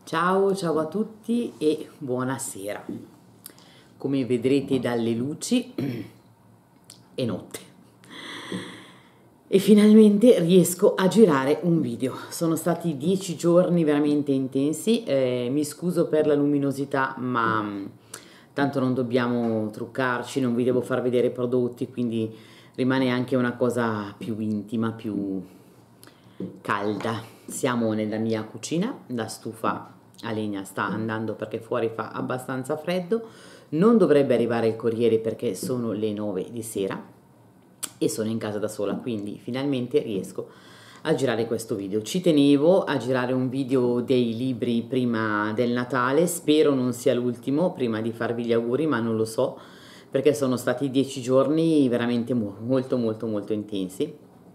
Ciao, ciao a tutti e buonasera. Come vedrete dalle luci è notte e finalmente riesco a girare un video. Sono stati 10 giorni veramente intensi, mi scuso per la luminosità, ma tanto non dobbiamo truccarci, non vi devo far vedere prodotti, quindi rimane anche una cosa più intima, più calda. Siamo nella mia cucina, la stufa a legna sta andando perché fuori fa abbastanza freddo, non dovrebbe arrivare il corriere perché sono le 9 di sera e sono in casa da sola, quindi finalmente riesco a girare questo video. Ci tenevo a girare un video dei libri prima del Natale, spero non sia l'ultimo prima di farvi gli auguri, ma non lo so perché sono stati 10 giorni veramente molto intensi.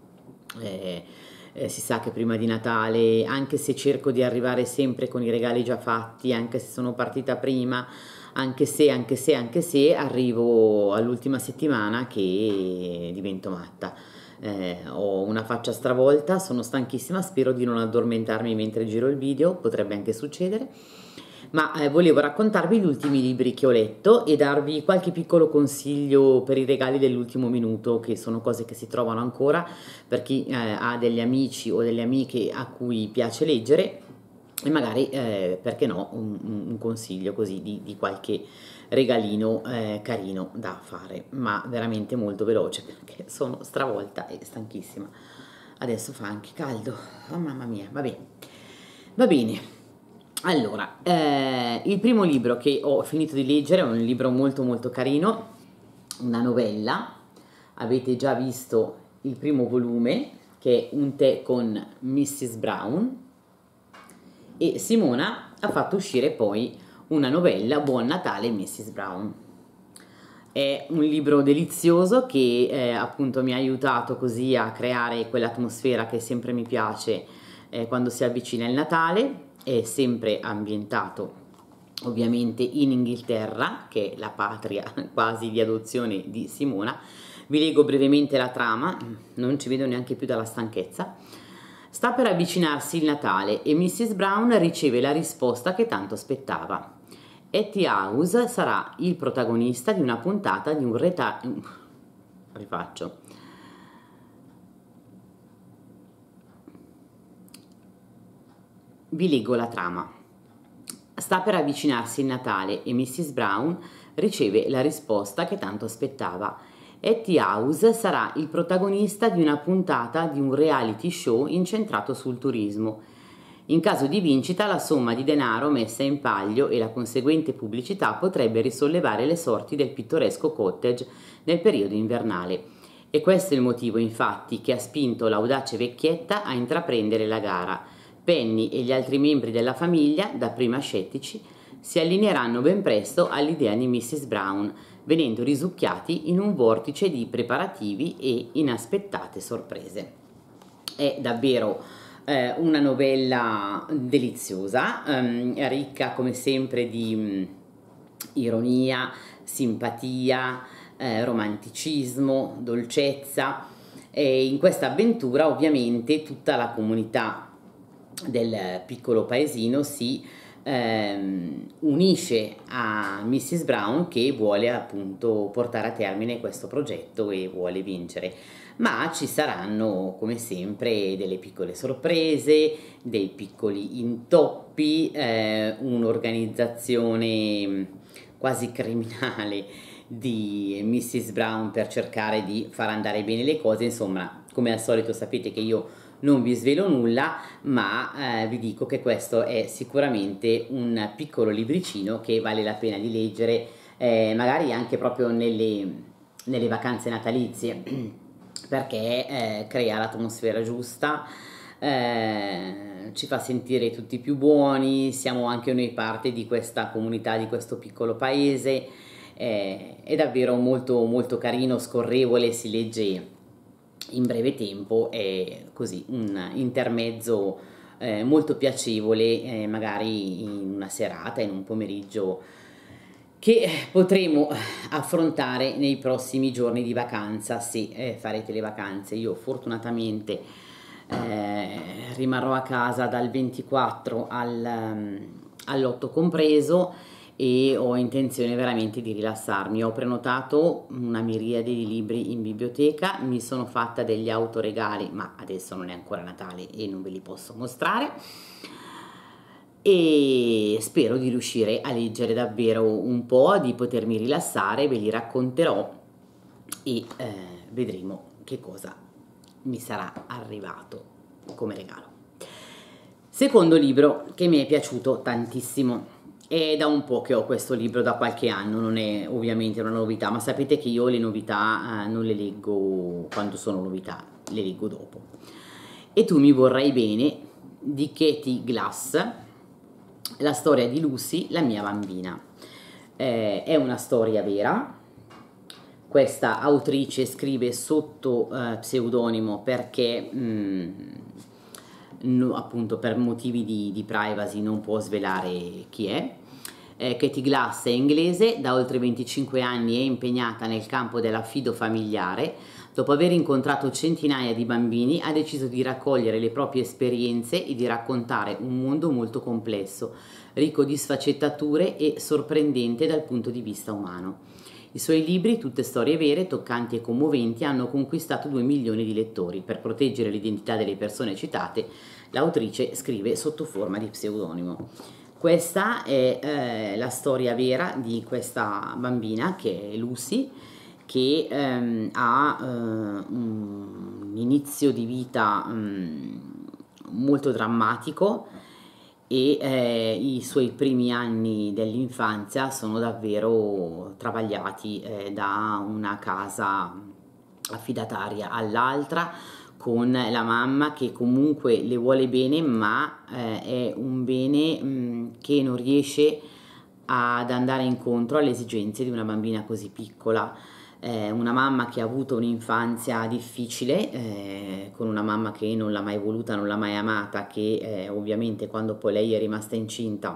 Si sa che prima di Natale, anche se cerco di arrivare sempre con i regali già fatti, anche se sono partita prima, anche se arrivo all'ultima settimana che divento matta. Ho una faccia stravolta, sono stanchissima, spero di non addormentarmi mentre giro il video, potrebbe anche succedere. Ma volevo raccontarvi gli ultimi libri che ho letto e darvi qualche piccolo consiglio per i regali dell'ultimo minuto, che sono cose che si trovano ancora per chi ha degli amici o delle amiche a cui piace leggere, e magari, perché no, un consiglio così di qualche regalino carino da fare, ma veramente molto veloce perché sono stravolta e stanchissima. Adesso fa anche caldo, oh mamma mia, va bene. Allora, il primo libro che ho finito di leggere è un libro molto carino, una novella. Avete già visto il primo volume, che è Un tè con Mrs. Brown, e Simona ha fatto uscire poi una novella, Buon Natale Mrs. Brown. È un libro delizioso che appunto mi ha aiutato così a creare quell'atmosfera che sempre mi piace quando si avvicina il Natale. È sempre ambientato ovviamente in Inghilterra, che è la patria quasi di adozione di Simona. Vi leggo brevemente la trama, non ci vedo neanche più dalla stanchezza. Sta per avvicinarsi il Natale e Mrs. Brown riceve la risposta che tanto aspettava. Etty House sarà il protagonista di una puntata di un rifaccio. Vi leggo la trama. Sta per avvicinarsi il Natale e Mrs. Brown riceve la risposta che tanto aspettava. Etty House sarà il protagonista di una puntata di un reality show incentrato sul turismo. In caso di vincita, la somma di denaro messa in palio e la conseguente pubblicità potrebbe risollevare le sorti del pittoresco cottage nel periodo invernale. E questo è il motivo, infatti, che ha spinto l'audace vecchietta a intraprendere la gara. Penny e gli altri membri della famiglia, dapprima scettici, si allineeranno ben presto all'idea di Mrs. Brown, venendo risucchiati in un vortice di preparativi e inaspettate sorprese. È davvero una novella deliziosa, ricca come sempre di ironia, simpatia, romanticismo, dolcezza, e in questa avventura ovviamente tutta la comunità del piccolo paesino si unisce a Mrs. Brown, che vuole appunto portare a termine questo progetto e vuole vincere. Ma ci saranno come sempre delle piccole sorprese, dei piccoli intoppi, un'organizzazione quasi criminale di Mrs. Brown per cercare di far andare bene le cose. Insomma, come al solito sapete che io non vi svelo nulla, ma vi dico che questo è sicuramente un piccolo libricino che vale la pena di leggere, magari anche proprio nelle vacanze natalizie, perché crea l'atmosfera giusta, ci fa sentire tutti più buoni, siamo anche noi parte di questa comunità, di questo piccolo paese. È davvero molto carino, scorrevole, si legge in breve tempo, è così un intermezzo molto piacevole, magari in una serata, in un pomeriggio che potremo affrontare nei prossimi giorni di vacanza, se farete le vacanze. Io fortunatamente rimarrò a casa dal 24 all'8 compreso e ho intenzione veramente di rilassarmi. Ho prenotato una miriade di libri in biblioteca, mi sono fatta degli autoregali, ma adesso non è ancora Natale e non ve li posso mostrare, e spero di riuscire a leggere davvero un po', di potermi rilassare, ve li racconterò e vedremo che cosa mi sarà arrivato come regalo. Secondo libro che mi è piaciuto tantissimo, è da un po' che ho questo libro, da qualche anno, non è ovviamente una novità, ma sapete che io le novità non le leggo quando sono novità, le leggo dopo. E tu mi vorrai bene, di Katie Glass, la storia di Lucy, la mia bambina. È una storia vera. Questa autrice scrive sotto pseudonimo perché appunto per motivi di privacy non può svelare chi è. Katie Glass è inglese, da oltre 25 anni è impegnata nel campo dell'affido familiare. Dopo aver incontrato centinaia di bambini, ha deciso di raccogliere le proprie esperienze e di raccontare un mondo molto complesso, ricco di sfaccettature e sorprendente dal punto di vista umano. I suoi libri, tutte storie vere, toccanti e commoventi, hanno conquistato 2 milioni di lettori. Per proteggere l'identità delle persone citate, l'autrice scrive sotto forma di pseudonimo. Questa è la storia vera di questa bambina, che è Lucy, che ha un inizio di vita molto drammatico e i suoi primi anni dell'infanzia sono davvero travagliati da una casa affidataria all'altra, con la mamma che comunque le vuole bene, ma è un bene che non riesce ad andare incontro alle esigenze di una bambina così piccola. Una mamma che ha avuto un'infanzia difficile, con una mamma che non l'ha mai voluta, non l'ha mai amata, che ovviamente quando poi lei è rimasta incinta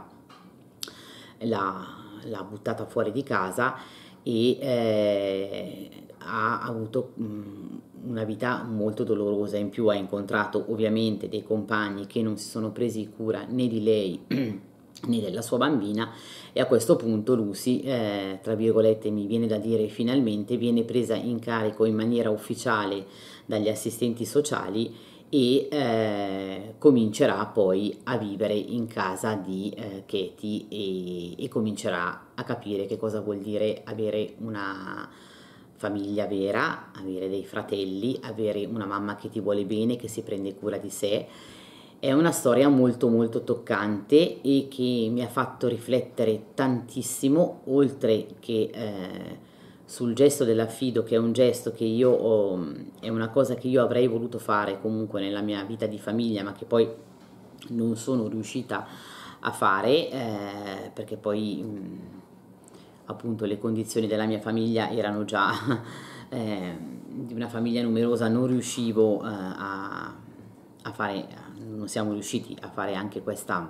l'ha buttata fuori di casa e ha avuto una vita molto dolorosa. In più ha incontrato ovviamente dei compagni che non si sono presi cura né di lei né della sua bambina, e a questo punto Lucy, tra virgolette mi viene da dire finalmente, viene presa in carico in maniera ufficiale dagli assistenti sociali e comincerà poi a vivere in casa di Katie e comincerà a capire che cosa vuol dire avere una famiglia vera, avere dei fratelli, avere una mamma che ti vuole bene, che si prende cura di sé. È una storia molto molto toccante e che mi ha fatto riflettere tantissimo, oltre che sul gesto dell'affido, che è un gesto che è una cosa che io avrei voluto fare comunque nella mia vita di famiglia, ma che poi non sono riuscita a fare perché poi appunto le condizioni della mia famiglia erano già di una famiglia numerosa, non riuscivo a fare, non siamo riusciti a fare anche questa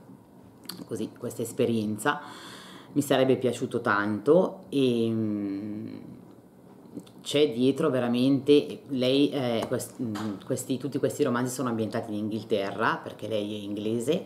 esperienza. Mi sarebbe piaciuto tanto e c'è dietro veramente lei, tutti questi romanzi sono ambientati in Inghilterra perché lei è inglese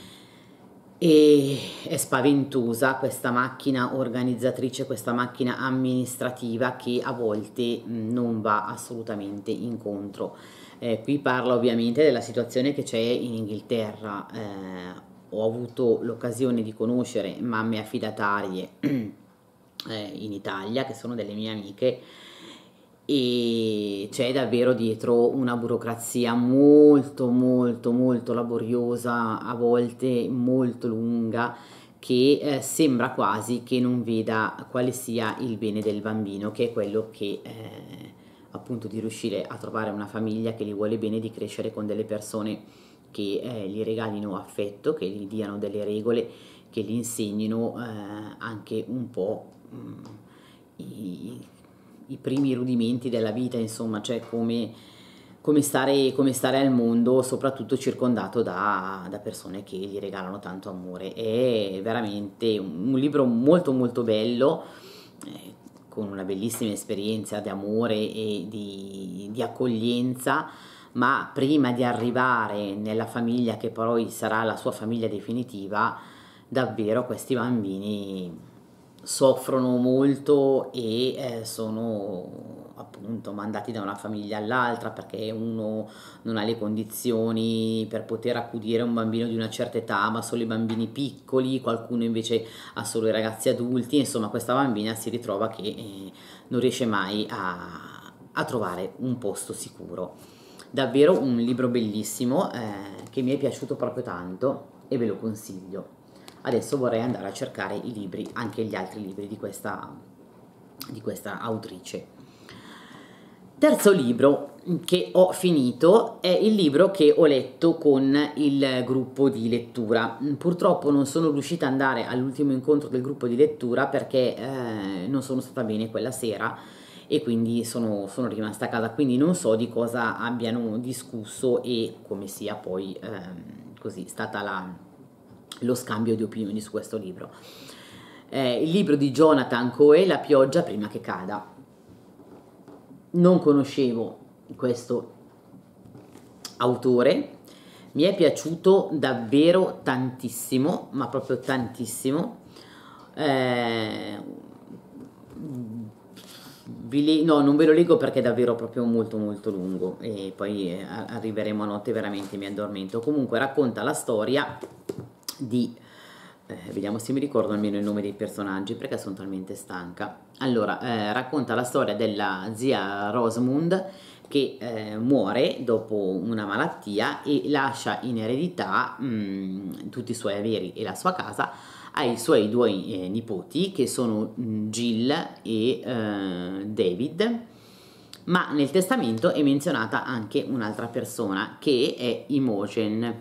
e è spaventosa questa macchina organizzatrice, questa macchina amministrativa che a volte non va assolutamente incontro. Qui parla ovviamente della situazione che c'è in Inghilterra. Ho avuto l'occasione di conoscere mamme affidatarie in Italia, che sono delle mie amiche, e c'è davvero dietro una burocrazia molto molto molto laboriosa, a volte molto lunga, che sembra quasi che non veda quale sia il bene del bambino, che è quello che appunto di riuscire a trovare una famiglia che gli vuole bene, di crescere con delle persone che gli regalino affetto, che gli diano delle regole, che gli insegnino anche un po' i primi rudimenti della vita, insomma, cioè come stare al mondo, soprattutto circondato da persone che gli regalano tanto amore. È veramente un libro molto molto bello, con una bellissima esperienza di amore e di accoglienza, ma prima di arrivare nella famiglia che poi sarà la sua famiglia definitiva, davvero questi bambini soffrono molto e sono appunto mandati da una famiglia all'altra perché uno non ha le condizioni per poter accudire un bambino di una certa età, ma solo i bambini piccoli, qualcuno invece ha solo i ragazzi adulti, insomma questa bambina si ritrova che non riesce mai a trovare un posto sicuro. Davvero un libro bellissimo che mi è piaciuto proprio tanto e ve lo consiglio. Adesso vorrei andare a cercare i libri, anche gli altri libri di questa autrice. Terzo libro che ho finito è il libro che ho letto con il gruppo di lettura. Purtroppo non sono riuscita ad andare all'ultimo incontro del gruppo di lettura perché non sono stata bene quella sera e quindi sono rimasta a casa, quindi non so di cosa abbiano discusso e come sia poi così stata lo scambio di opinioni su questo libro. Il libro di Jonathan Coe, La pioggia prima che cada. Non conoscevo questo autore, mi è piaciuto davvero tantissimo, ma proprio tantissimo. No, non ve lo leggo perché è davvero proprio molto molto lungo e poi arriveremo a notte veramente mi addormento. Comunque racconta la storia di vediamo se mi ricordo almeno il nome dei personaggi perché sono talmente stanca. Allora, racconta la storia della zia Rosamund che muore dopo una malattia e lascia in eredità tutti i suoi averi e la sua casa ai suoi due nipoti che sono Jill e David, ma nel testamento è menzionata anche un'altra persona che è Imogen.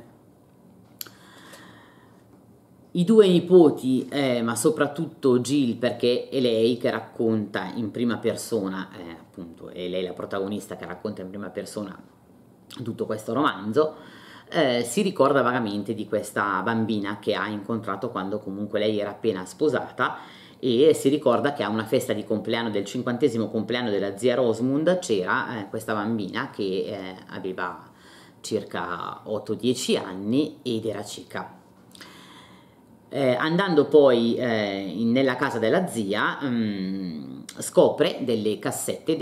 I due nipoti, ma soprattutto Jill, perché è lei che racconta in prima persona, appunto, è lei la protagonista che racconta in prima persona tutto questo romanzo, si ricorda vagamente di questa bambina che ha incontrato quando comunque lei era appena sposata e si ricorda che a una festa di compleanno del 50° compleanno della zia Rosamund c'era questa bambina che aveva circa 8-10 anni ed era cieca. Andando poi nella casa della zia scopre delle cassette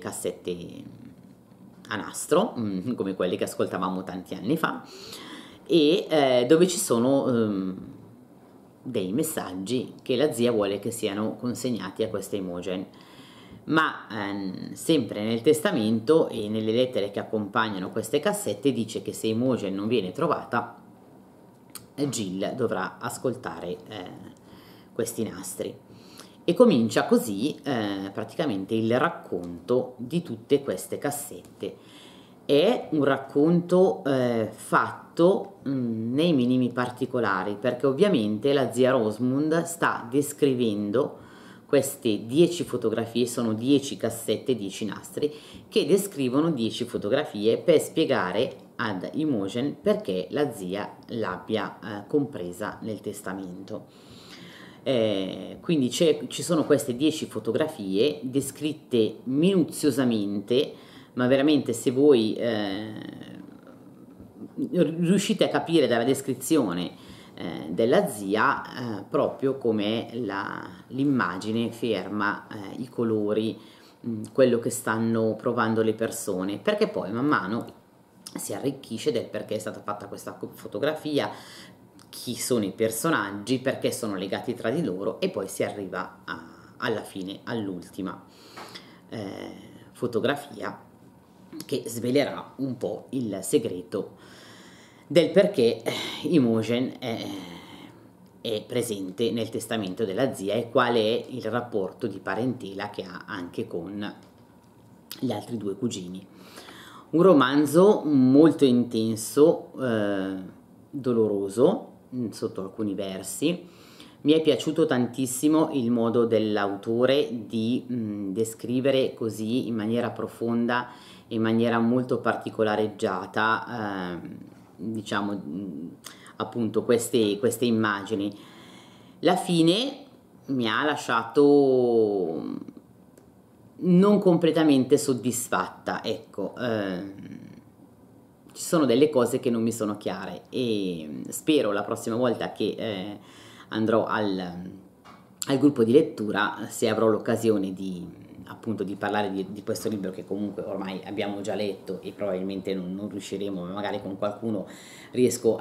a nastro, come quelle che ascoltavamo tanti anni fa, e dove ci sono dei messaggi che la zia vuole che siano consegnati a questa Imogen. Ma sempre nel testamento e nelle lettere che accompagnano queste cassette dice che se Imogen non viene trovata Jill dovrà ascoltare questi nastri e comincia così praticamente il racconto di tutte queste cassette. È un racconto fatto nei minimi particolari perché ovviamente la zia Rosamund sta descrivendo queste 10 fotografie, sono 10 cassette, 10 nastri che descrivono 10 fotografie per spiegare ad Imogen perché la zia l'abbia compresa nel testamento. Quindi ci sono queste 10 fotografie descritte minuziosamente, ma veramente se voi riuscite a capire dalla descrizione della zia proprio come l'immagine ferma, i colori, quello che stanno provando le persone, perché poi man mano si arricchisce del perché è stata fatta questa fotografia, chi sono i personaggi, perché sono legati tra di loro e poi si arriva alla fine, all'ultima fotografia che svelerà un po' il segreto del perché Imogen è presente nel testamento della zia e qual è il rapporto di parentela che ha anche con gli altri due cugini. Un romanzo molto intenso, doloroso sotto alcuni versi. Mi è piaciuto tantissimo il modo dell'autore di descrivere così in maniera profonda, in maniera molto particolareggiata, diciamo appunto queste immagini. La fine mi ha lasciato non completamente soddisfatta, ecco, ci sono delle cose che non mi sono chiare e spero la prossima volta che andrò al gruppo di lettura, se avrò l'occasione di appunto di parlare di questo libro che comunque ormai abbiamo già letto e probabilmente non riusciremo, ma magari con qualcuno riesco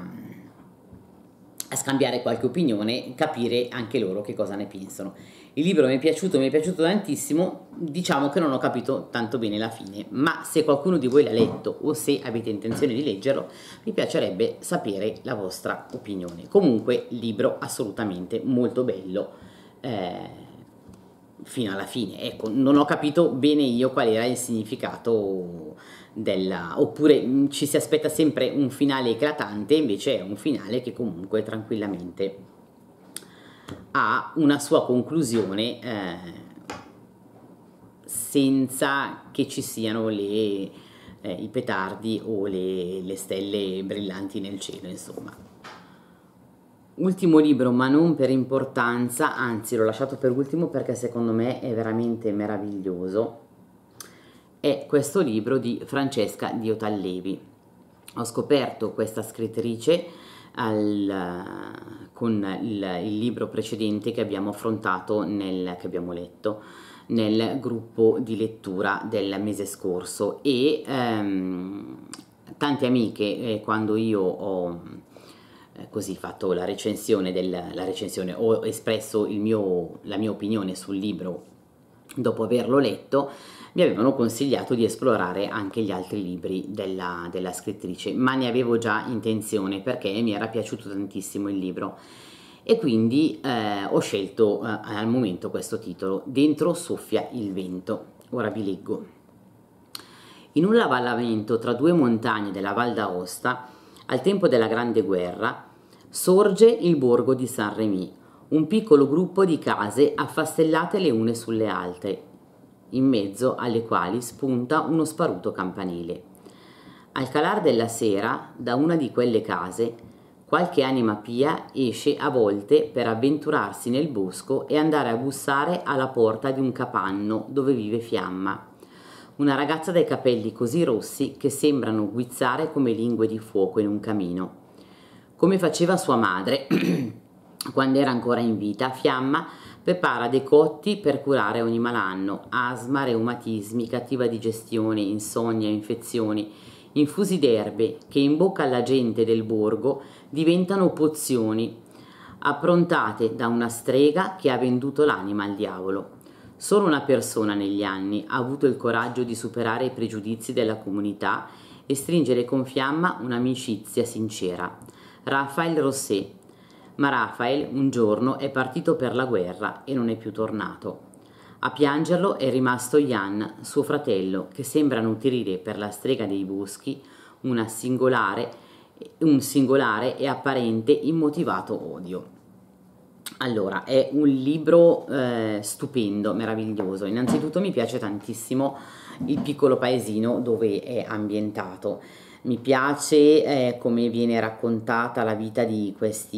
a scambiare qualche opinione, capire anche loro che cosa ne pensano. Il libro mi è piaciuto tantissimo, diciamo che non ho capito tanto bene la fine, ma se qualcuno di voi l'ha letto o se avete intenzione di leggerlo, mi piacerebbe sapere la vostra opinione. Comunque, libro assolutamente molto bello, fino alla fine. Ecco, non ho capito bene io qual era il significato oppure ci si aspetta sempre un finale eclatante, invece è un finale che comunque tranquillamente ha una sua conclusione, senza che ci siano i petardi o le stelle brillanti nel cielo, insomma. Ultimo libro, ma non per importanza, anzi l'ho lasciato per ultimo perché secondo me è veramente meraviglioso, è questo libro di Francesca Diotallevi. Ho scoperto questa scrittrice con il libro precedente che abbiamo affrontato, che abbiamo letto nel gruppo di lettura del mese scorso e tante amiche, quando io ho così fatto la recensione, ho espresso la mia opinione sul libro dopo averlo letto, mi avevano consigliato di esplorare anche gli altri libri della scrittrice, ma ne avevo già intenzione perché mi era piaciuto tantissimo il libro e quindi ho scelto al momento questo titolo, Dentro soffia il vento. Ora vi leggo. In un avvallamento tra due montagne della Val d'Aosta, al tempo della Grande Guerra, sorge il borgo di Saint-Rémy, un piccolo gruppo di case affastellate le une sulle altre, in mezzo alle quali spunta uno sparuto campanile. Al calar della sera, da una di quelle case, qualche anima pia esce a volte per avventurarsi nel bosco e andare a bussare alla porta di un capanno dove vive Fiamma, una ragazza dai capelli così rossi che sembrano guizzare come lingue di fuoco in un camino. Come faceva sua madre, quando era ancora in vita, Fiamma prepara decotti per curare ogni malanno, asma, reumatismi, cattiva digestione, insonnia, infezioni, infusi d'erbe che in bocca alla gente del borgo diventano pozioni, approntate da una strega che ha venduto l'anima al diavolo. Solo una persona negli anni ha avuto il coraggio di superare i pregiudizi della comunità e stringere con Fiamma un'amicizia sincera, Raphael Rosset. Ma Raphael un giorno è partito per la guerra e non è più tornato. A piangerlo è rimasto Jan, suo fratello, che sembra nutrire per la strega dei boschi un singolare e apparente immotivato odio. Allora, è un libro stupendo, meraviglioso. Innanzitutto mi piace tantissimo il piccolo paesino dove è ambientato. Mi piace come viene raccontata la vita di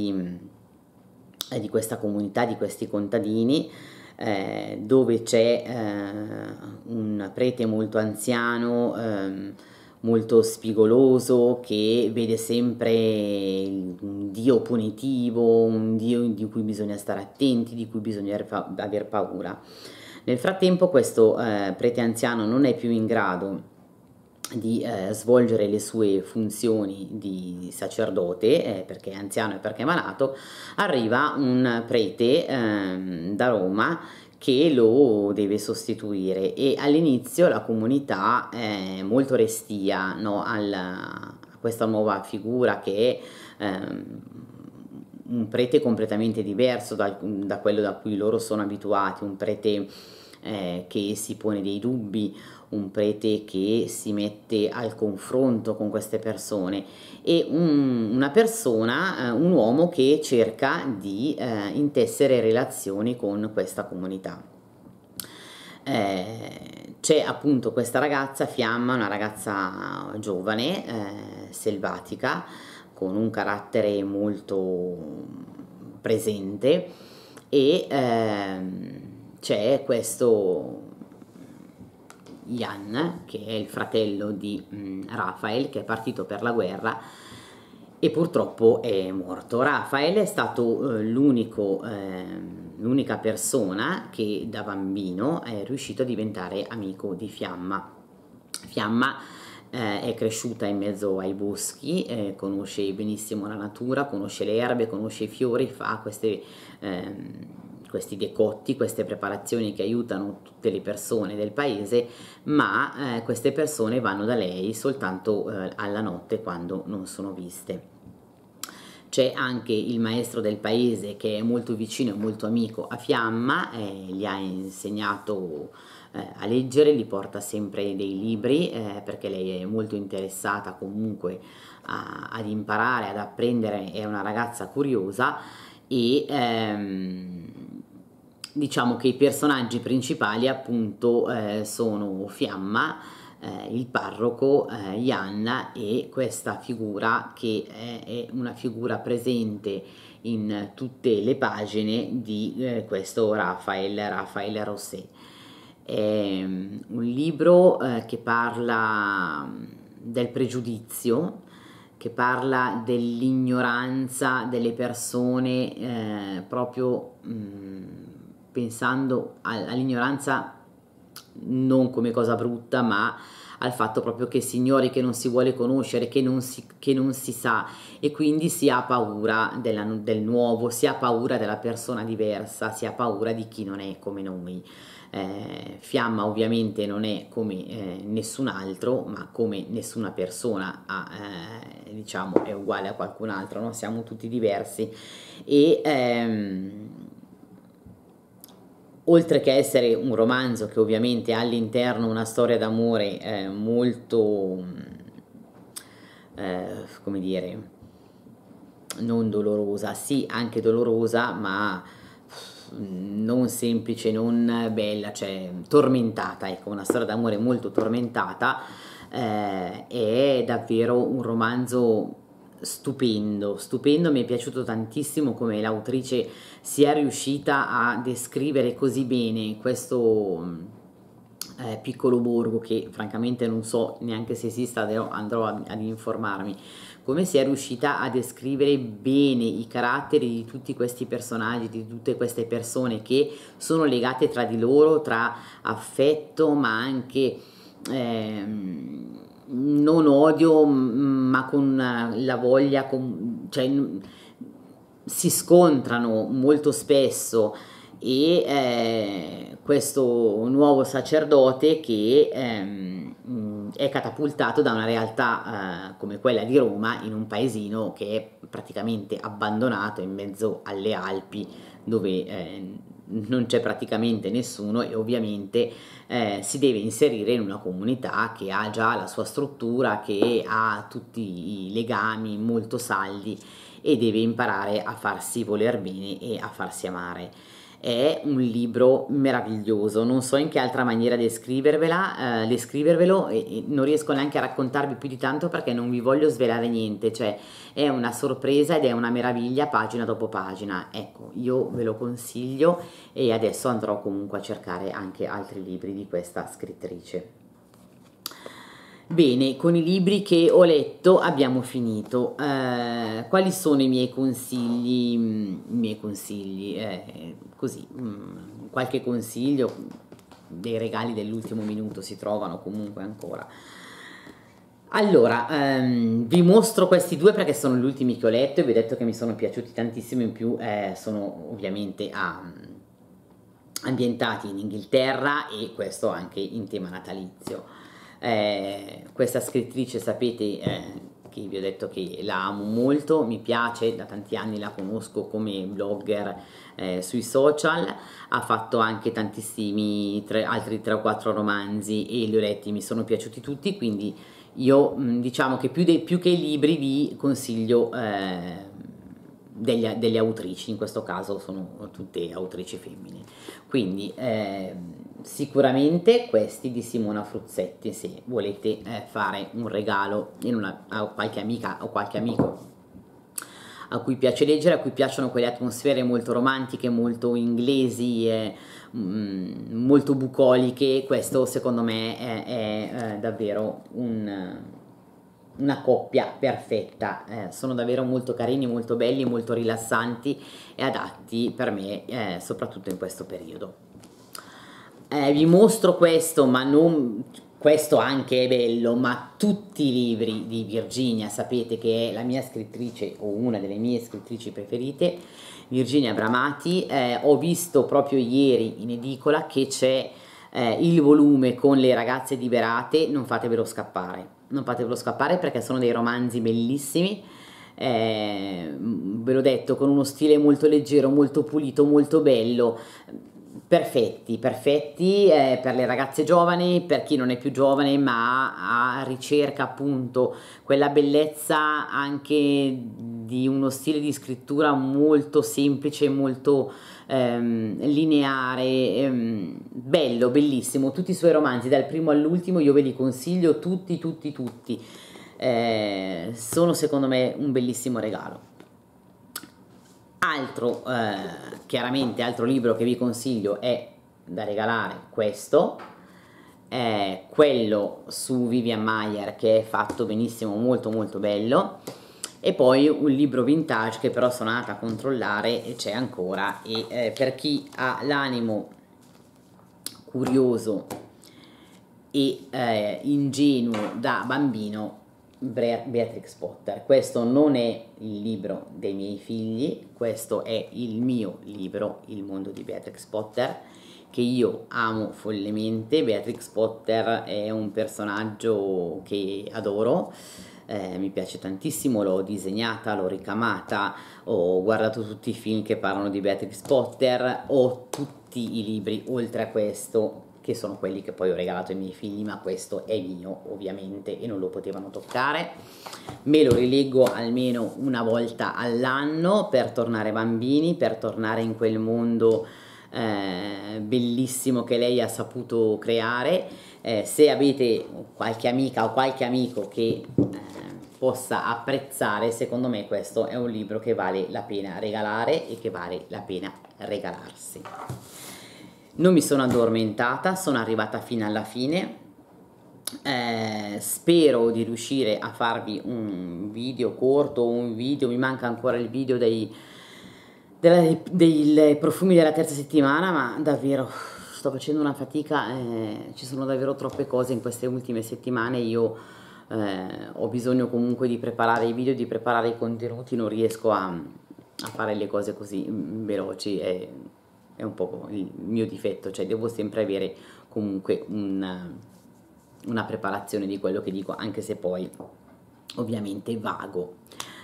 questa comunità, di questi contadini, dove c'è un prete molto anziano, molto spigoloso, che vede sempre un dio punitivo, un dio di cui bisogna stare attenti, di cui bisogna aver paura. Nel frattempo questo prete anziano non è più in grado di svolgere le sue funzioni di sacerdote, perché è anziano e perché è malato. Arriva un prete da Roma che lo deve sostituire e all'inizio la comunità è molto restia, no, a questa nuova figura che è un prete completamente diverso da quello da cui loro sono abituati, un prete che si pone dei dubbi, un prete che si mette al confronto con queste persone e una persona, un uomo che cerca di intessere relazioni con questa comunità. C'è appunto questa ragazza Fiamma, una ragazza giovane, selvatica, con un carattere molto presente e c'è questo Jan, che è il fratello di Raphael, che è partito per la guerra e purtroppo è morto. Raphael è stato l'unica persona che da bambino è riuscito a diventare amico di Fiamma. Fiamma è cresciuta in mezzo ai boschi, conosce benissimo la natura, conosce le erbe, conosce i fiori, fa questi decotti, queste preparazioni che aiutano tutte le persone del paese, ma queste persone vanno da lei soltanto alla notte, quando non sono viste. C'è anche il maestro del paese che è molto vicino e molto amico a Fiamma, gli ha insegnato a leggere, gli porta sempre dei libri perché lei è molto interessata comunque ad imparare, ad apprendere, è una ragazza curiosa e diciamo che i personaggi principali appunto sono Fiamma, il parroco, Jan, e questa figura che è una figura presente in tutte le pagine di questo Raphael Rosset. È un libro che parla del pregiudizio, che parla dell'ignoranza delle persone, proprio pensando all'ignoranza non come cosa brutta, ma al fatto proprio che si ignori, che non si vuole conoscere, che non si sa, e quindi si ha paura del nuovo, si ha paura della persona diversa, si ha paura di chi non è come noi. Fiamma ovviamente non è come nessun altro, ma come nessuna persona diciamo è uguale a qualcun altro, no? Siamo tutti diversi e oltre che essere un romanzo che ovviamente ha all'interno una storia d'amore molto, come dire, non dolorosa, sì, anche dolorosa, ma non semplice, non bella, cioè tormentata, ecco, una storia d'amore molto tormentata, è davvero un romanzo stupendo, stupendo, mi è piaciuto tantissimo come l'autrice sia riuscita a descrivere così bene questo piccolo borgo, che francamente non so neanche se esista, andrò ad informarmi, come sia riuscita a descrivere bene i caratteri di tutti questi personaggi, di tutte queste persone che sono legate tra di loro, tra affetto ma anche non odio, ma con la voglia, cioè si scontrano molto spesso, e questo nuovo sacerdote che è catapultato da una realtà come quella di Roma in un paesino che è praticamente abbandonato in mezzo alle Alpi, dove non c'è praticamente nessuno, e ovviamente si deve inserire in una comunità che ha già la sua struttura, che ha tutti i legami molto saldi, e deve imparare a farsi voler bene e a farsi amare. È un libro meraviglioso, non so in che altra maniera descrivervelo, e non riesco neanche a raccontarvi più di tanto perché non vi voglio svelare niente, cioè è una sorpresa ed è una meraviglia pagina dopo pagina. Ecco, io ve lo consiglio, e adesso andrò comunque a cercare anche altri libri di questa scrittrice. Bene, con i libri che ho letto abbiamo finito. Quali sono i miei consigli? Così, qualche consiglio, dei regali dell'ultimo minuto si trovano comunque ancora. Allora, vi mostro questi due perché sono gli ultimi che ho letto e vi ho detto che mi sono piaciuti tantissimo, in più sono ovviamente ambientati in Inghilterra, e questo anche in tema natalizio. Questa scrittrice sapete che vi ho detto che la amo molto, mi piace, da tanti anni la conosco come blogger sui social, ha fatto anche tantissimi altri 3 o 4 romanzi e li ho letti, mi sono piaciuti tutti, quindi io diciamo che più che i libri vi consiglio delle autrici, in questo caso sono tutte autrici femmine, quindi sicuramente questi di Simona Fruzzetti, se volete fare un regalo a qualche amica o qualche amico a cui piace leggere, a cui piacciono quelle atmosfere molto romantiche, molto inglesi, molto bucoliche. Questo secondo me è davvero una coppia perfetta. Sono davvero molto carini, molto belli, molto rilassanti e adatti per me, soprattutto in questo periodo. Vi mostro questo, ma non questo anche è bello, ma tutti i libri di Virginia, sapete che è la mia scrittrice o una delle mie scrittrici preferite, Virginia Bramati. Ho visto proprio ieri in edicola che c'è il volume con le ragazze liberate. Non fatevelo scappare, non fatevelo scappare, perché sono dei romanzi bellissimi. Ve l'ho detto, con uno stile molto leggero, molto pulito, molto bello, perfetti, perfetti per le ragazze giovani, per chi non è più giovane ma ricerca appunto quella bellezza anche di uno stile di scrittura molto semplice, molto lineare, bello, bellissimo. Tutti i suoi romanzi dal primo all'ultimo io ve li consiglio tutti, tutti, tutti. Sono secondo me un bellissimo regalo. Altro, chiaramente altro libro che vi consiglio è da regalare questo, è quello su Vivian Maier, che è fatto benissimo, molto molto bello, e poi un libro vintage che però sono andata a controllare e c'è ancora, e per chi ha l'animo curioso e ingenuo da bambino, Beatrix Potter. Questo non è il libro dei miei figli, questo è il mio libro, Il mondo di Beatrix Potter, che io amo follemente. Beatrix Potter è un personaggio che adoro, mi piace tantissimo, l'ho disegnata, l'ho ricamata, ho guardato tutti i film che parlano di Beatrix Potter, ho tutti i libri oltre a questo, che sono quelli che poi ho regalato ai miei figli, ma questo è mio ovviamente e non lo potevano toccare. Me lo rileggo almeno una volta all'anno per tornare bambini, per tornare in quel mondo bellissimo che lei ha saputo creare. Se avete qualche amica o qualche amico che possa apprezzare, secondo me questo è un libro che vale la pena regalare e che vale la pena regalarsi. Non mi sono addormentata, sono arrivata fino alla fine. Spero di riuscire a farvi un video corto, un video, mi manca ancora il video dei profumi della terza settimana, ma davvero sto facendo una fatica, ci sono davvero troppe cose in queste ultime settimane. Io ho bisogno comunque di preparare i video, di preparare i contenuti, non riesco a fare le cose così veloci, è un po' il mio difetto, cioè devo sempre avere comunque una preparazione di quello che dico, anche se poi ovviamente vago.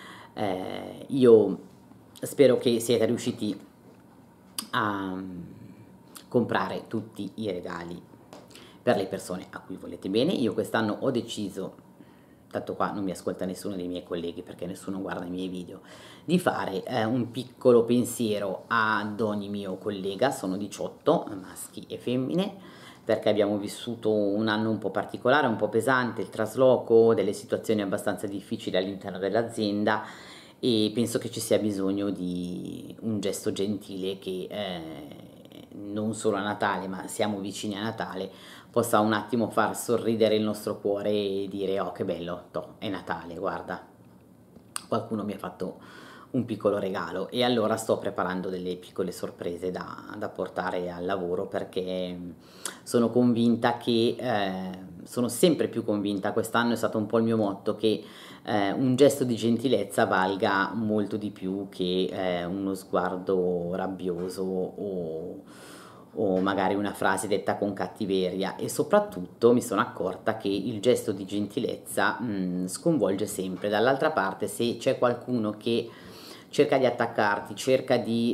Io spero che siete riusciti a comprare tutti i regali per le persone a cui volete bene. Io quest'anno ho deciso, tanto qua non mi ascolta nessuno dei miei colleghi perché nessuno guarda i miei video, di fare un piccolo pensiero ad ogni mio collega. Sono 18 maschi e femmine, perché abbiamo vissuto un anno un po' particolare, un po' pesante, il trasloco, delle situazioni abbastanza difficili all'interno dell'azienda, e penso che ci sia bisogno di un gesto gentile che non solo a Natale, ma siamo vicini a Natale, possa un attimo far sorridere il nostro cuore e dire: oh che bello, è Natale, guarda, qualcuno mi ha fatto un piccolo regalo. E allora sto preparando delle piccole sorprese da portare al lavoro, perché sono convinta che, sono sempre più convinta, quest'anno è stato un po' il mio motto, che un gesto di gentilezza valga molto di più che uno sguardo rabbioso o magari una frase detta con cattiveria. E soprattutto mi sono accorta che il gesto di gentilezza sconvolge sempre. Dall'altra parte, se c'è qualcuno che cerca di attaccarti, cerca di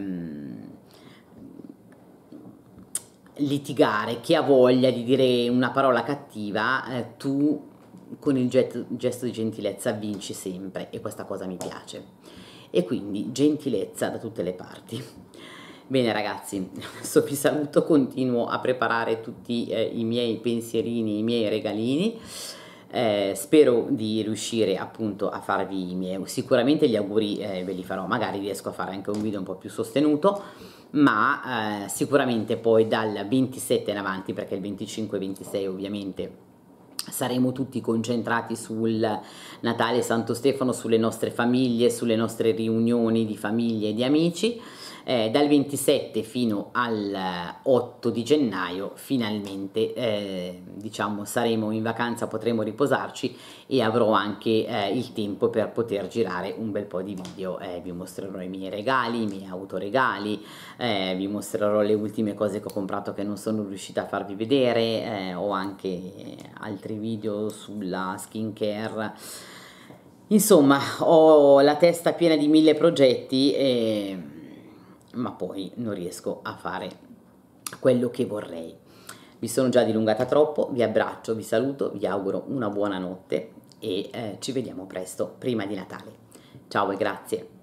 litigare, che ha voglia di dire una parola cattiva, tu con il gesto di gentilezza vinci sempre, e questa cosa mi piace. E quindi gentilezza da tutte le parti. Bene ragazzi, adesso vi saluto, continuo a preparare tutti i miei pensierini, i miei regalini. Spero di riuscire appunto a farvi sicuramente gli auguri, ve li farò, magari riesco a fare anche un video un po' più sostenuto, ma sicuramente poi dal 27 in avanti, perché il 25 e 26 ovviamente saremo tutti concentrati sul Natale Santo Stefano, sulle nostre famiglie, sulle nostre riunioni di famiglie e di amici. Dal 27 fino al 8 di gennaio finalmente diciamo saremo in vacanza, potremo riposarci e avrò anche il tempo per poter girare un bel po' di video. Vi mostrerò i miei regali, i miei autoregali, vi mostrerò le ultime cose che ho comprato che non sono riuscita a farvi vedere, ho anche altri video sulla skincare. Insomma, ho la testa piena di 1000 progetti, ma poi non riesco a fare quello che vorrei. Vi sono già dilungata troppo, vi abbraccio, vi saluto, vi auguro una buona notte e ci vediamo presto prima di Natale. Ciao e grazie.